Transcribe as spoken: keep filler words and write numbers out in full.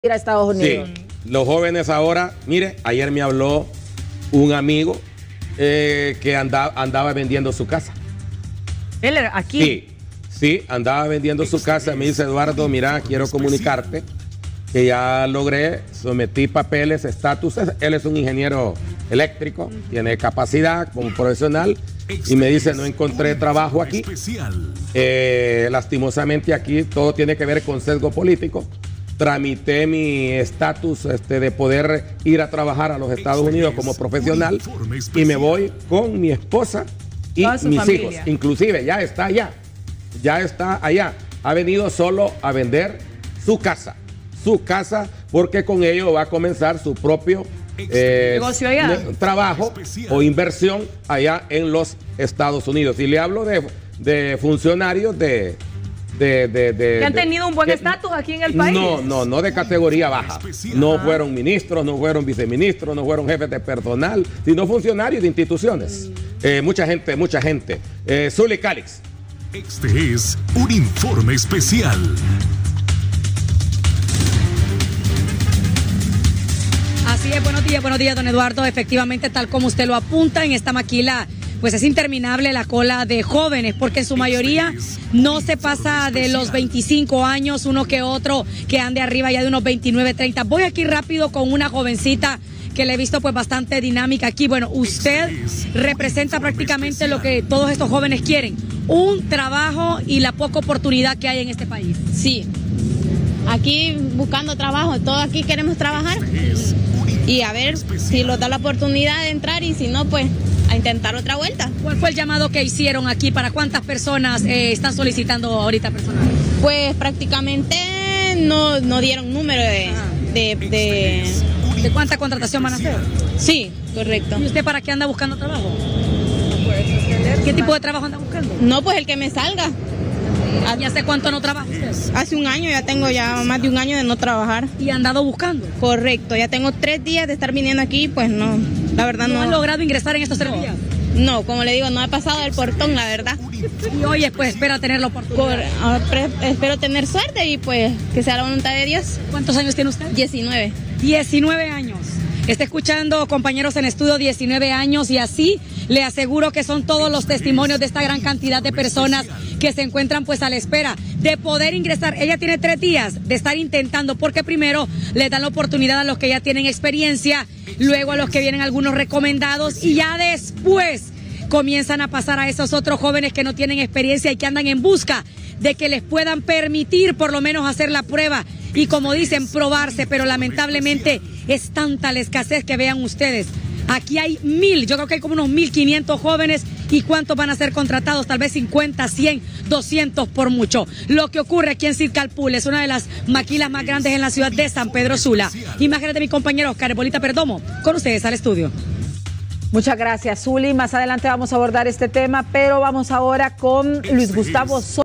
ir a Estados Unidos. Sí, los jóvenes ahora, mire, ayer me habló un amigo eh, que andaba, andaba vendiendo su casa. ¿Él aquí? Sí, sí, andaba vendiendo su casa. Me dice, Eduardo, mira, quiero comunicarte que ya logré, sometí papeles, estatus. Él es un ingeniero eléctrico, tiene capacidad como profesional. Y me dice, no encontré trabajo aquí. Eh, lastimosamente aquí todo tiene que ver con sesgo político. Tramité mi estatus este, de poder ir a trabajar a los Estados Unidos como profesional y me voy con mi esposa y mis familia. hijos. Inclusive ya está allá, ya está allá. Ha venido solo a vender su casa, su casa, porque con ello va a comenzar su propio eh, negocio allá, trabajo o inversión allá en los Estados Unidos. Y le hablo de, de funcionarios de... De, de, de, que han tenido un buen estatus aquí en el país. No, no, no de categoría baja. No ah. fueron ministros, no fueron viceministros, no fueron jefes de personal, sino funcionarios de instituciones. Mm. Eh, mucha gente, mucha gente. Eh, Zuli Calix. Este es un informe especial. Así es, buenos días, buenos días, don Eduardo. Efectivamente, tal como usted lo apunta, en esta maquila pues es interminable la cola de jóvenes, porque en su mayoría no se pasa de los veinticinco años, uno que otro que ande arriba ya de unos veintinueve, treinta. Voy aquí rápido con una jovencita que le he visto pues bastante dinámica aquí. Bueno, usted representa prácticamente lo que todos estos jóvenes quieren, un trabajo y la poca oportunidad que hay en este país. Sí, aquí buscando trabajo, todos aquí queremos trabajar y a ver si nos da la oportunidad de entrar y si no, pues a intentar otra vuelta. ¿Cuál fue el llamado que hicieron aquí? ¿Para cuántas personas eh, están solicitando ahorita personal? Pues prácticamente no, no dieron número de, de, de... ¿De cuánta contratación van a hacer? Sí, correcto. ¿Y usted para qué anda buscando trabajo? ¿Qué tipo de trabajo anda buscando? No, pues el que me salga. ¿Y hace cuánto no trabaja usted? Hace un año, ya tengo ya más de un año de no trabajar. ¿Y ha andado buscando? Correcto, ya tengo tres días de estar viniendo aquí, pues no, la verdad no. ¿No han logrado ingresar en estos tres días? No, como le digo, no he pasado el portón, la verdad. Y hoy pues espera tener la oportunidad. Por, espero tener suerte y pues que sea la voluntad de Dios. ¿Cuántos años tiene usted? diecinueve. diecinueve años. Está escuchando, compañeros en estudio, diecinueve años, y así le aseguro que son todos los testimonios de esta gran cantidad de personas que se encuentran pues a la espera de poder ingresar. Ella tiene tres días de estar intentando, porque primero le dan la oportunidad a los que ya tienen experiencia, luego a los que vienen algunos recomendados, y ya después comienzan a pasar a esos otros jóvenes que no tienen experiencia y que andan en busca de que les puedan permitir por lo menos hacer la prueba y, como dicen, probarse. Pero lamentablemente es tanta la escasez que vean ustedes. Aquí hay mil, yo creo que hay como unos mil quinientos jóvenes. ¿Y cuántos van a ser contratados? Tal vez cincuenta, cien, doscientos por mucho. Lo que ocurre aquí en Circalpool es una de las maquilas más grandes en la ciudad de San Pedro Sula. Imágenes de mi compañero Oscar Bolita Perdomo, con ustedes al estudio. Muchas gracias, Zuli. Más adelante vamos a abordar este tema, pero vamos ahora con Luis Gustavo Soto.